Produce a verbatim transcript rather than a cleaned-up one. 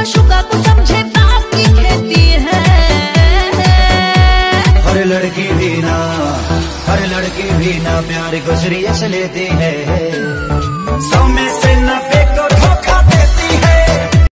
माशूका को समझे बाकी खेती है। हर लड़की भी ना हर लड़की भी ना प्यार को सीरियस लेती है।